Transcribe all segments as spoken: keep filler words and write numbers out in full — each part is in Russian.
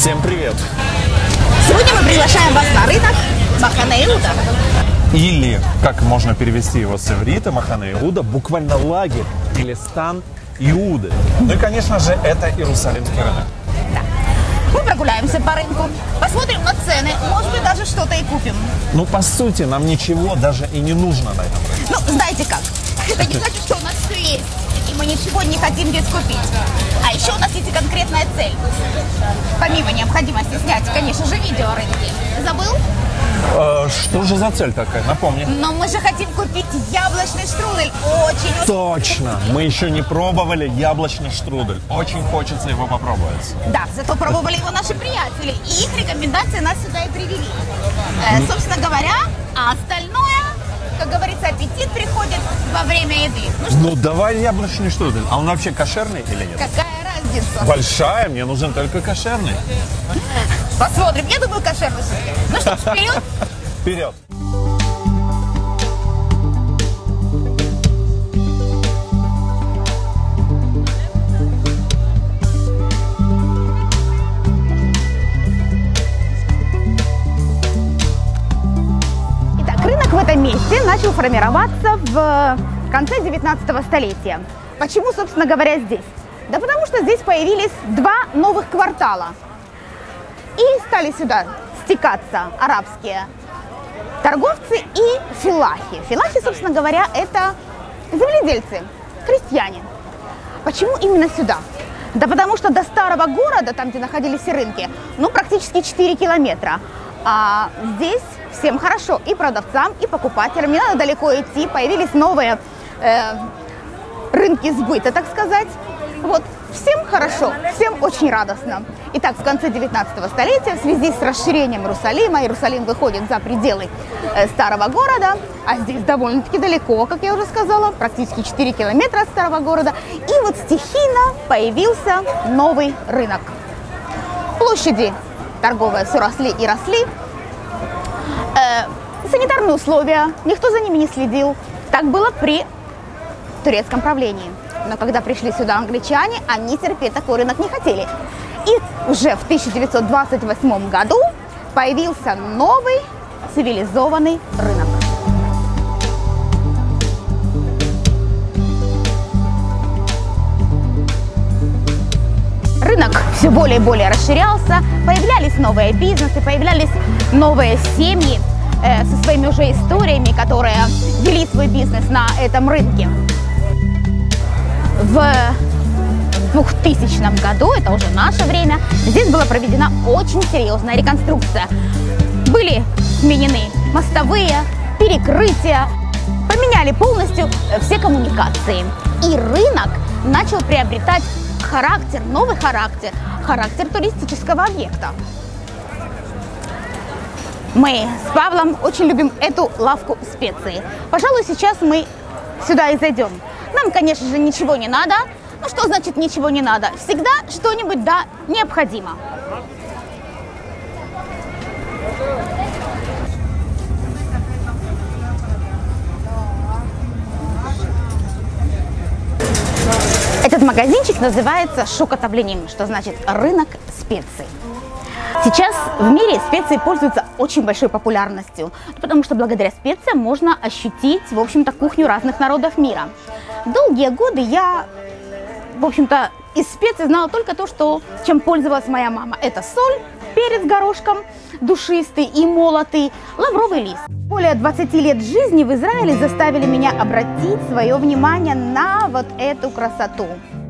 Всем привет! Сегодня мы приглашаем вас на рынок Махане Иуда. Или, как можно перевести его с иврита, Махане Иуда, буквально лагерь или стан Иуды. Ну и, конечно же, это Иерусалимский рынок. Да. Мы прогуляемся по рынку, посмотрим на цены, может быть, даже что-то и купим. Ну, по сути, нам ничего даже и не нужно на этом рынке. Ну, знаете как, это не значит, что у нас все есть, и мы ничего не хотим здесь купить. А еще у нас есть и конкретная цель. Помимо необходимости снять, конечно же, видео о рынке. Забыл? Э, что же за цель такая? Напомни. Но мы же хотим купить яблочный штрудель. Очень-очень. Точно! Мы еще не пробовали яблочный штрудель. Очень хочется его попробовать. Да, зато пробовали его наши приятели. И их рекомендации нас сюда и привели. Э, собственно говоря, а остальное, как говорится, аппетит приходит во время еды. Ну, что? Ну, давай яблочный штрудель. А он вообще кошерный или нет? Какая разница? Большая, мне нужен только кошерный. Посмотрим. Я думаю, кошерный. Ну что, вперед? Вперед! Итак, рынок в этом месте начал формироваться в конце девятнадцатого столетия. Почему, собственно говоря, здесь? Да потому что здесь появились два новых квартала. И стали сюда стекаться арабские торговцы и филахи. Филахи, собственно говоря, это земледельцы, крестьяне. Почему именно сюда? Да потому что до старого города, там, где находились рынки, ну, практически четыре километра. А здесь всем хорошо, и продавцам, и покупателям. Не надо далеко идти, появились новые э, рынки сбыта, так сказать. Вот, всем хорошо, всем очень радостно. Итак, в конце девятнадцатого столетия, в связи с расширением Иерусалима, Иерусалим выходит за пределы э, старого города, а здесь довольно-таки далеко, как я уже сказала, практически четыре километра от старого города. И вот стихийно появился новый рынок. Площади торговые все росли и росли. Э, санитарные условия, никто за ними не следил. Так было при турецком правлении. Но когда пришли сюда англичане, они терпеть такой рынок не хотели. И уже в тысяча девятьсот двадцать восьмом году появился новый цивилизованный рынок. Рынок все более и более расширялся, появлялись новые бизнесы, появлялись новые семьи э, со своими уже историями, которые вели свой бизнес на этом рынке. В двухтысячном году, это уже наше время, здесь была проведена очень серьезная реконструкция. Были сменены мостовые, перекрытия, поменяли полностью все коммуникации. И рынок начал приобретать характер, новый характер, характер туристического объекта. Мы с Павлом очень любим эту лавку специй. Пожалуй, сейчас мы сюда и зайдем. Нам, конечно же, ничего не надо. Ну, что значит ничего не надо? Всегда что-нибудь, да, необходимо. Этот магазинчик называется Шукатавленим, что значит рынок специй. Сейчас в мире специи пользуются очень большой популярностью, потому что благодаря специям можно ощутить, в общем-то, кухню разных народов мира. Долгие годы я, в общем-то, из специй знала только то, что, чем пользовалась моя мама. Это соль, перец горошком, душистый и молотый, лавровый лист. Более двадцати лет жизни в Израиле заставили меня обратить свое внимание на вот эту красоту.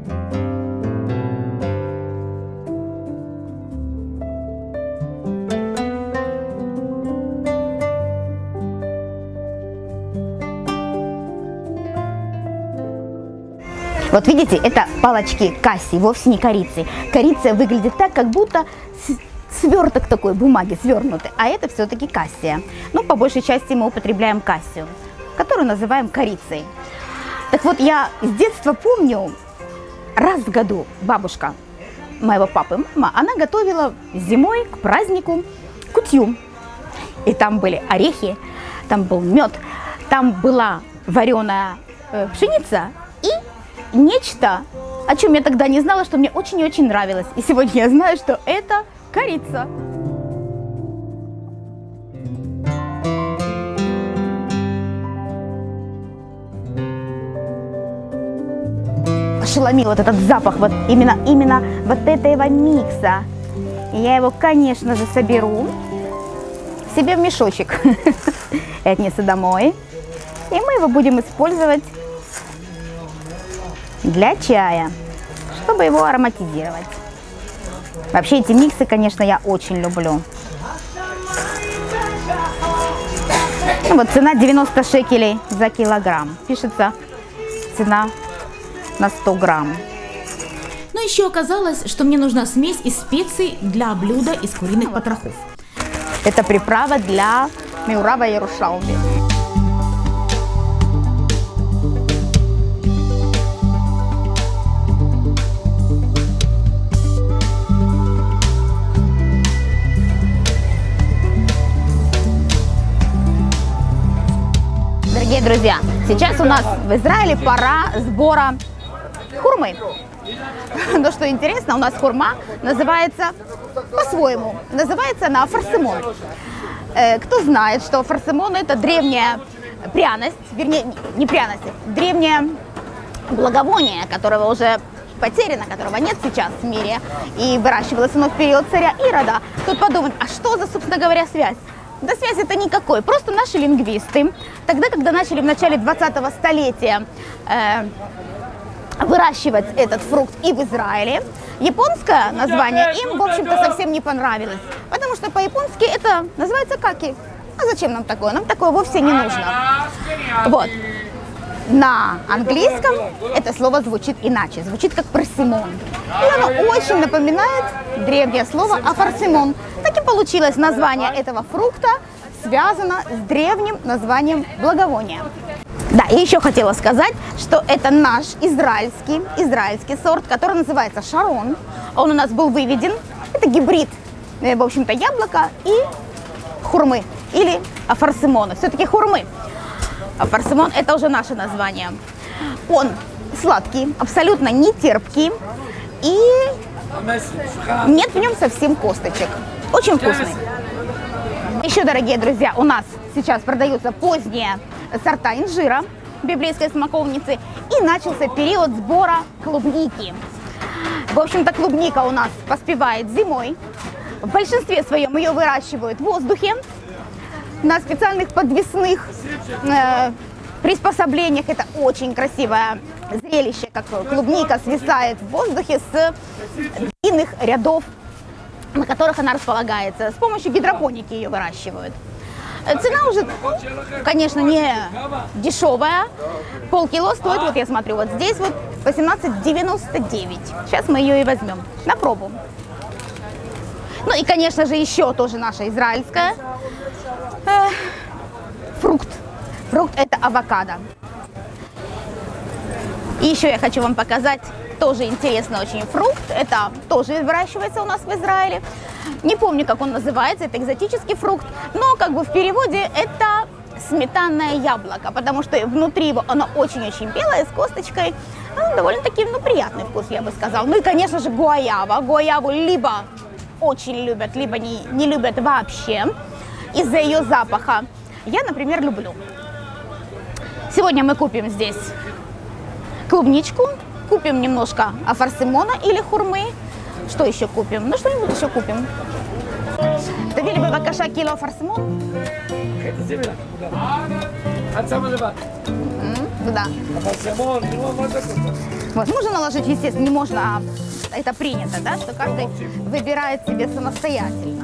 Вот видите, это палочки касси, вовсе не корицы. Корица выглядит так, как будто сверток такой бумаги свернутый, а это все-таки кассия. Ну, по большей части мы употребляем кассию, которую называем корицей. Так вот, я с детства помню, раз в году бабушка моего папы, мама, она готовила зимой к празднику кутью. И там были орехи, там был мед, там была вареная э, пшеница и нечто, о чем я тогда не знала, что мне очень и очень нравилось. И сегодня я знаю, что это корица. Ошеломил вот этот запах, вот именно, именно вот этого микса. И я его, конечно же, соберу себе в мешочек и отнесу домой. И мы его будем использовать для чая, чтобы его ароматизировать. Вообще эти миксы, конечно, я очень люблю. Ну, вот цена девяносто шекелей за килограмм. Пишется цена на сто грамм. Но еще оказалось, что мне нужна смесь из специй для блюда из куриных потрохов. Это приправа для меурава Ярушалми. Дорогие друзья, сейчас у нас в Израиле пора сбора хурмы. Но что интересно, у нас хурма называется по-своему. Называется она фарсимон. Кто знает, что фарсимон — это древняя пряность, вернее, не пряность, древнее благовоние, которого уже потеряно, которого нет сейчас в мире, и выращивалось оно в период царя Ирода. Тут подумают, а что за, собственно говоря, связь? Да связи-то никакой, просто наши лингвисты, тогда, когда начали в начале двадцатого столетия э, выращивать этот фрукт и в Израиле, японское название им, в общем-то, совсем не понравилось, потому что по-японски это называется каки. А зачем нам такое? Нам такое вовсе не нужно. Вот. На английском это слово звучит иначе, звучит как парсимон. И оно очень напоминает древнее слово афарсимон. Так и получилось название этого фрукта связано с древним названием благовония. Да, и еще хотела сказать, что это наш израильский, израильский сорт, который называется Шарон. Он у нас был выведен. Это гибрид, в общем-то, яблока и хурмы или афарсимона. Все-таки хурмы. Афарсимон — это уже наше название. Он сладкий, абсолютно не терпкий и нет в нем совсем косточек. Очень вкусный. Еще, дорогие друзья, у нас сейчас продаются поздние сорта инжира, библейской смоковницы, и начался период сбора клубники. В общем-то, клубника у нас поспевает зимой. В большинстве своем ее выращивают в воздухе, на специальных подвесных э, приспособлениях. Это очень красивое зрелище, как клубника свисает в воздухе с длинных рядов, на которых она располагается. С помощью гидропоники ее выращивают. Цена уже, конечно, не дешевая. Полкило стоит, вот я смотрю, вот здесь вот восемнадцать девяносто девять. Сейчас мы ее и возьмем на пробу. Ну и, конечно же, еще тоже наша израильская э, фрукт. Фрукт — это авокадо. И еще я хочу вам показать тоже интересный очень фрукт. Это тоже выращивается у нас в Израиле. Не помню, как он называется, это экзотический фрукт, но как бы в переводе это сметанное яблоко, потому что внутри его оно очень-очень белое, с косточкой. Ну, довольно-таки, ну, приятный вкус, я бы сказала. Ну и, конечно же, гуаява. Гуаяву либо очень любят, либо не, не любят вообще из-за ее запаха. Я, например, люблю. Сегодня мы купим здесь клубничку, купим немножко афарсимона или хурмы. Что еще купим? Ну, что-нибудь еще купим. Давили бы бакаша кило афарсимон. Туда. Вот, можно наложить, естественно, не можно, а это принято, да, что каждый выбирает себе самостоятельно.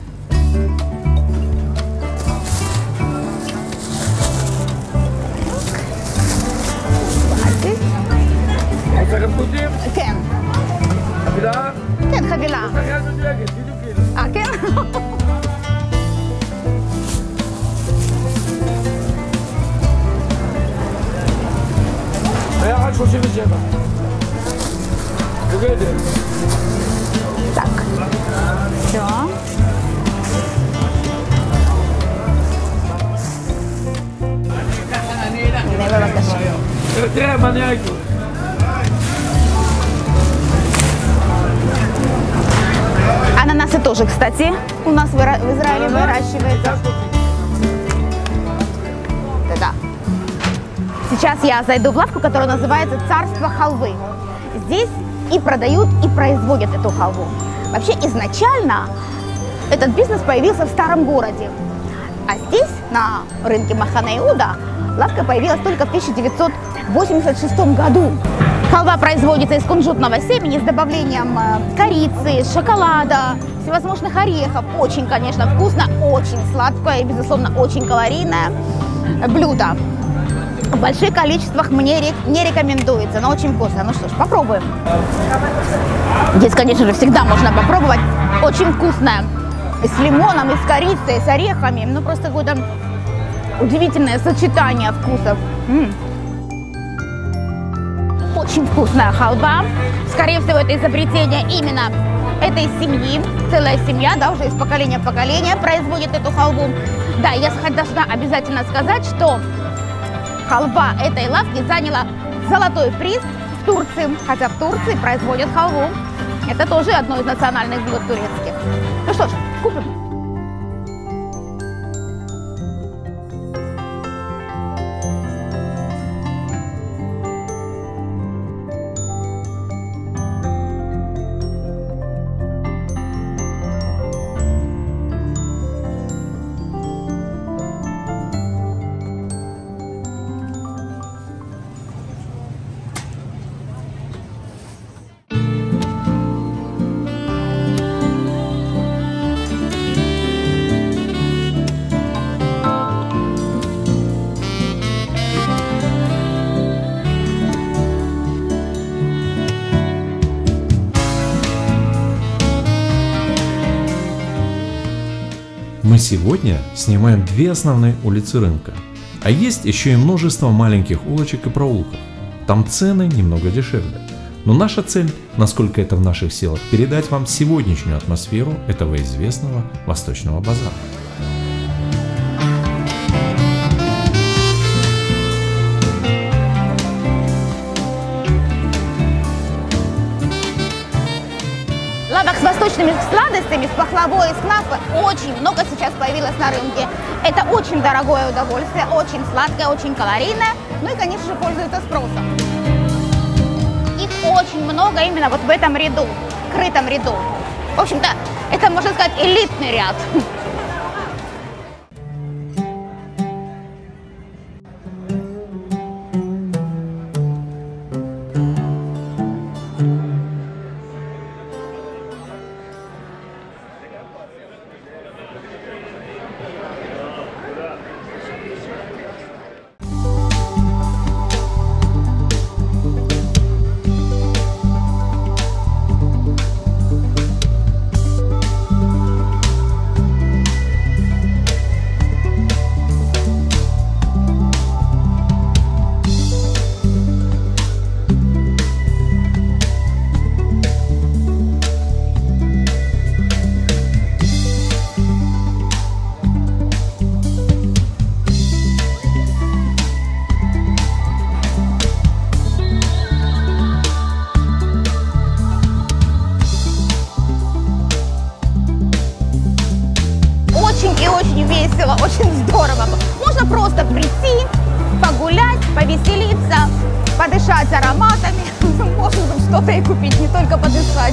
כן. חבילה? כן, חבילה. חבילה מדויקת, בדיוק כאילו. אה, כן? ביחד שלושים ושבע. בגדר. Так. Все. תראה, מה נראה איתו. Ананасы тоже, кстати, у нас в Израиле выращивается. Да. Сейчас я зайду в лавку, которая называется «Царство халвы». Здесь и продают, и производят эту халву. Вообще, изначально этот бизнес появился в старом городе. А здесь, на рынке Махане Иуда, лавка появилась только в тысяча девятьсот восемьдесят шестом году. Халва производится из кунжутного семени с добавлением корицы, шоколада, всевозможных орехов. Очень, конечно, вкусно, очень сладкое и, безусловно, очень калорийное блюдо. В больших количествах мне не рекомендуется, но очень вкусно. Ну что ж, попробуем. Здесь, конечно же, всегда можно попробовать. Очень вкусное. С лимоном, и с корицей, и с орехами. Ну, просто какое-то удивительное сочетание вкусов. М-м. Очень вкусная халва. Скорее всего, это изобретение именно этой семьи. Целая семья, да, уже из поколения в поколение производит эту халву. Да, я должна обязательно сказать, что халва этой лавки заняла золотой приз в Турции. Хотя в Турции производят халву. Это тоже одно из национальных блюд турецких. Ну что ж, купим. Мы сегодня снимаем две основные улицы рынка, а есть еще и множество маленьких улочек и проулков. Там цены немного дешевле. Но наша цель, насколько это в наших силах, передать вам сегодняшнюю атмосферу этого известного восточного базара. Лавок с восточными сладостями, с пахлавой, с кнафой очень много сейчас появилось на рынке. Это очень дорогое удовольствие, очень сладкое, очень калорийное, ну и, конечно же, пользуется спросом. Их очень много именно вот в этом ряду, крытом ряду. В общем-то, это, можно сказать, элитный ряд. Очень здорово. Можно просто прийти, погулять, повеселиться, подышать ароматами. Может быть, что-то и купить, не только подышать.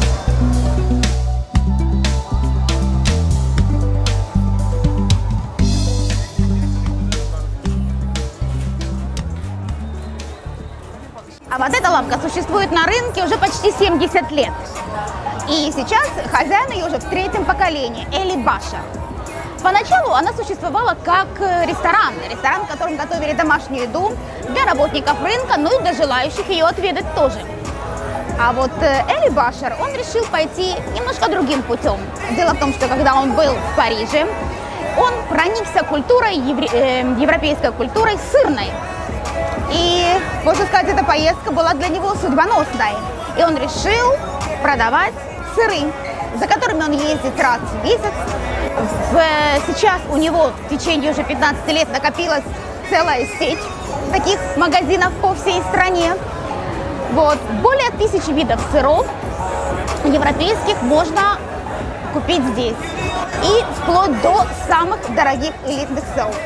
А вот эта лавка существует на рынке уже почти семьдесят лет. И сейчас хозяин ее уже в третьем поколении, Эли Башар. Поначалу она существовала как ресторан, ресторан, в котором готовили домашнюю еду для работников рынка, ну и для желающих ее отведать тоже. А вот Эли Башар, он решил пойти немножко другим путем. Дело в том, что когда он был в Париже, он проникся культурой, евре... э, европейской культурой сырной. И, можно сказать, эта поездка была для него судьбоносной. И он решил продавать сыры, за которыми он ездит раз в месяц. Сейчас у него в течение уже пятнадцати лет накопилась целая сеть таких магазинов по всей стране. Вот. Более тысячи видов сыров европейских можно купить здесь. И вплоть до самых дорогих элитных селов.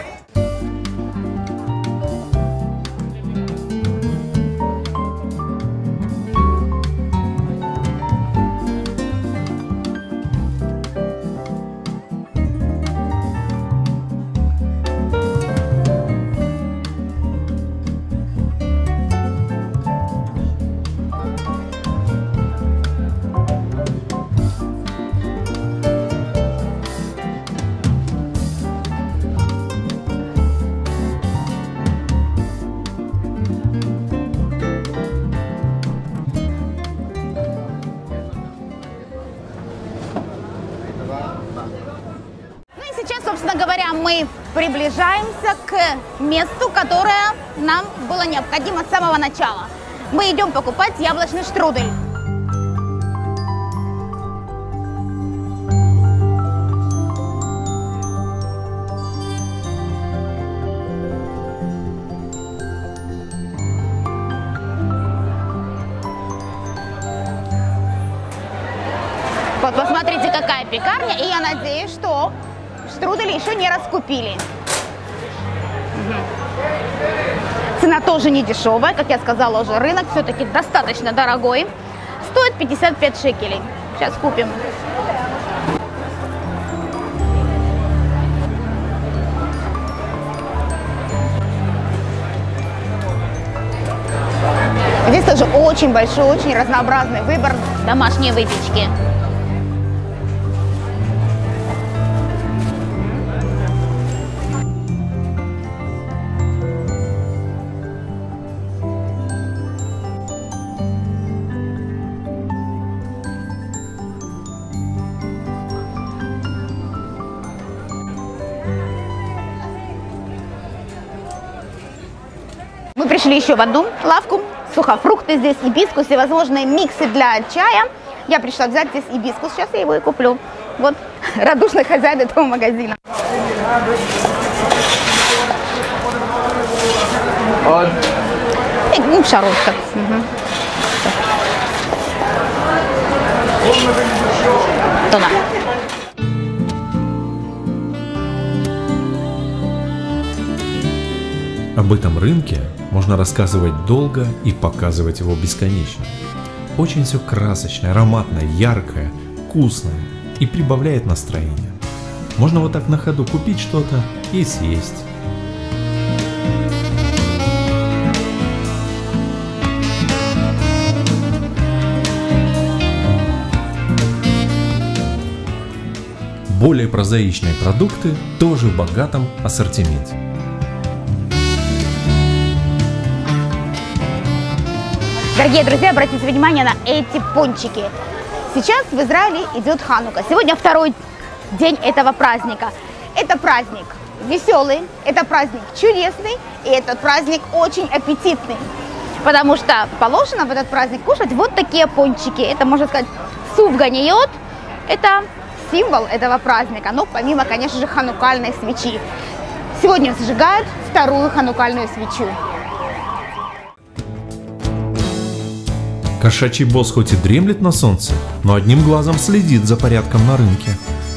Собственно говоря, мы приближаемся к месту, которое нам было необходимо с самого начала. Мы идем покупать яблочный штрудель. Вот посмотрите, какая пекарня, и я надеюсь, что штрудели еще не раскупили. Угу. Цена тоже не дешевая, как я сказала уже, рынок все-таки достаточно дорогой. Стоит пятьдесят пять шекелей. Сейчас купим. Здесь тоже очень большой, очень разнообразный выбор домашней выпечки. Мы пришли еще в одну лавку. Сухофрукты здесь, гибискус, всевозможные миксы для чая. Я пришла взять здесь гибискус, сейчас я его и куплю. Вот радушный хозяин этого магазина. И, ну, шаровка. Угу. Туда. Об этом рынке можно рассказывать долго и показывать его бесконечно. Очень все красочное, ароматное, яркое, вкусное и прибавляет настроение. Можно вот так на ходу купить что-то и съесть. Более прозаичные продукты тоже в богатом ассортименте. Дорогие друзья, обратите внимание на эти пончики. Сейчас в Израиле идет Ханука. Сегодня второй день этого праздника. Это праздник веселый, это праздник чудесный, и этот праздник очень аппетитный. Потому что положено в этот праздник кушать вот такие пончики. Это, можно сказать, суп ганиот. Это символ этого праздника. Ну, помимо, конечно же, ханукальной свечи. Сегодня зажигают вторую ханукальную свечу. Кошачий босс хоть и дремлет на солнце, но одним глазом следит за порядком на рынке.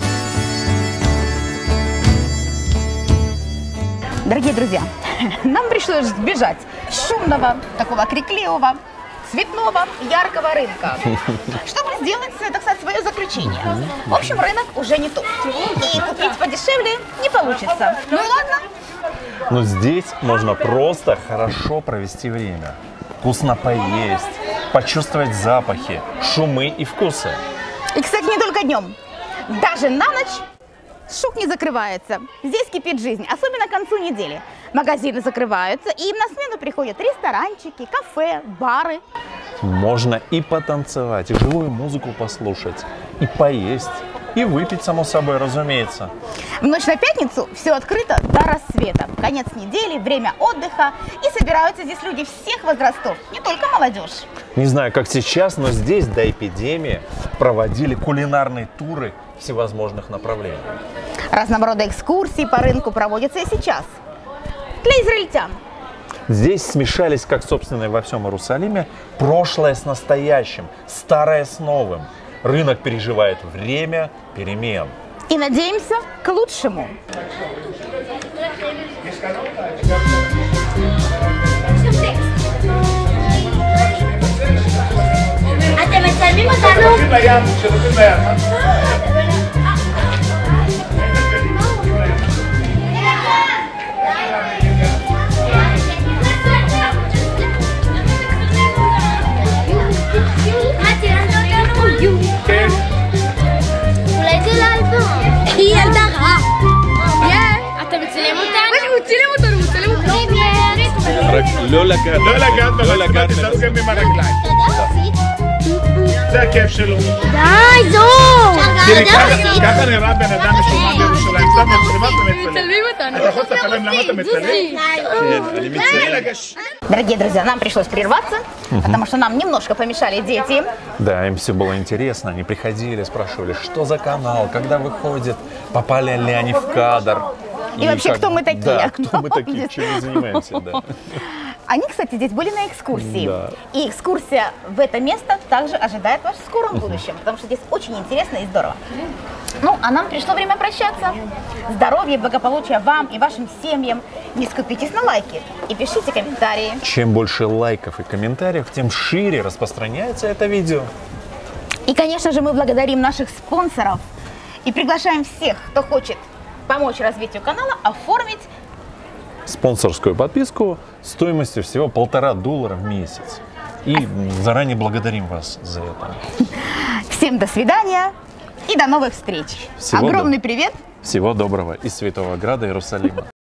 Дорогие друзья, нам пришлось сбежать с шумного, такого крикливого, цветного, яркого рынка, чтобы сделать, так сказать, свое заключение. В общем, рынок уже не тот. И купить подешевле не получится. Ну и ладно. Но здесь можно просто хорошо провести время. Вкусно поесть, почувствовать запахи, шумы и вкусы. И, кстати, не только днем. Даже на ночь шук не закрывается. Здесь кипит жизнь, особенно к концу недели. Магазины закрываются, и им на смену приходят ресторанчики, кафе, бары. Можно и потанцевать, и живую музыку послушать, и поесть, и выпить, само собой, разумеется. В ночь на пятницу все открыто до рассвета. Конец недели, время отдыха. И собираются здесь люди всех возрастов, не только молодежь. Не знаю, как сейчас, но здесь до эпидемии проводили кулинарные туры всевозможных направлений. Разного рода экскурсии по рынку проводятся и сейчас. Для израильтян. Здесь смешались, как, собственно, и во всем Иерусалиме, прошлое с настоящим, старое с новым. Рынок переживает время перемен. И надеемся к лучшему. אתם מצלמים אותנו? אולי זה לאלבום. היא ילדה רעה. אתה מצלם אותנו? הוא צילם אותנו, הוא צילם אותנו. לא לגעת, לא לגעת, לא לגעת, תתרגם עם הרגליים. זה הכיף שלו. די, זו! תראי, ככה נראה בן אדם משומע בירושלים. שם מצלמה ומצלם. מצלמים אותנו. אתה יכול לספר להם למה אתה מצלם? Дорогие друзья, нам пришлось прерваться, потому что нам немножко помешали дети. Да, им все было интересно. Они приходили, спрашивали, что за канал, когда выходит, попали ли они в кадр. И вообще, как- кто мы такие? Да, кто мы такие, чем мы занимаемся, да. Они, кстати, здесь были на экскурсии. Да. И экскурсия в это место также ожидает вас в скором будущем, потому что здесь очень интересно и здорово. Ну, а нам пришло время прощаться. Здоровья и благополучия вам и вашим семьям. Не скупитесь на лайки и пишите комментарии. Чем больше лайков и комментариев, тем шире распространяется это видео. И, конечно же, мы благодарим наших спонсоров и приглашаем всех, кто хочет помочь развитию канала, оформить Спонсорскую подписку стоимостью всего полтора доллара в месяц. И заранее благодарим вас за это. Всем до свидания и до новых встреч. Всего Огромный доброго. привет! Всего доброго из Святого Града Иерусалима.